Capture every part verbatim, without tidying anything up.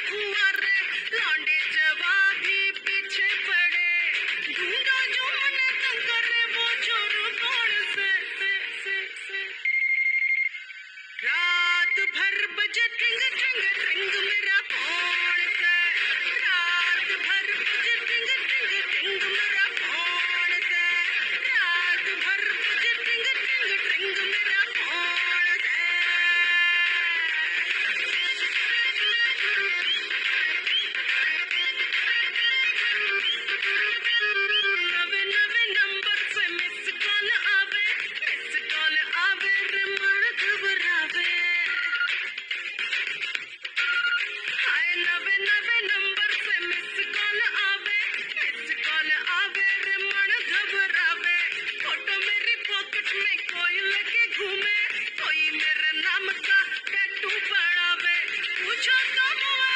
धुआं रे, लौंडे जवाब भी पीछे पड़े, ढूंढा जो मन तंग करे वो चोर कौन से, से, से, से। रात भर बजे ट्रिंग ट्रिंग ट्रिंग मेरा फोन से, रात भर बजे ट्रिंग ट्रिंग ट्रिंग मेरा फोन से, रात भर बजे ट्रिंग ट्रिंग ट्रिंग मेरा फोन से। नवे नवे नंबर से मिस कॉल आवे, मिस कॉल आवे रे मन घबरावे, हाय नवे नवे नंबर से मिस कॉल आवे, मिस कॉल आवे रे मन घबरावे, फोटो मेरी पॉकेट में कोई लेके घूमे, कोई मेरे नाम का टैटू बनावे, पूछो तो हुआ,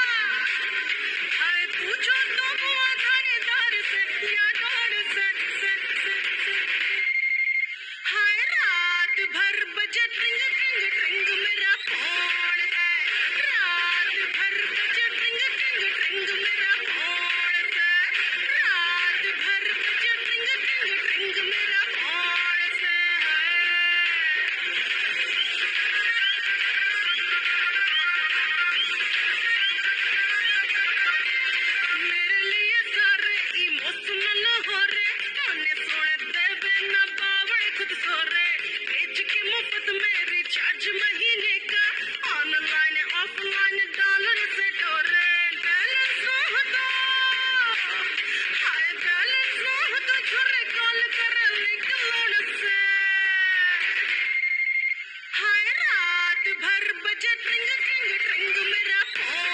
हाय पूछो तो हुआ थानेदार से या डॉन से, से, से, से। हाय रात भर बजे ट्रिंग ट्रिंग ट्रिंग मेरा फोन है, रात भर बजे ट्रिंग ट्रिंग ट्रिंग मेरा फोन है, रात भर बजे ट्रिंग ट्रिंग ट्रिंग मेरा फोन से है। मेरे लिए सारे इमोशनल हो रे, मने सुन देवे ना बावड़ खुद सो रे, भेज के मुफ्त में रिचार्ज महीने का, ऑनलाइन ऑफलाइन डॉलर से डोरे, बैलेंस हो दो, हाय बैलेंस हो दो, छुरे कॉल करे निकलोन से, हाय रात भर बजे ट्रिंग ट्रिंग ट्रिंग मेरा फोन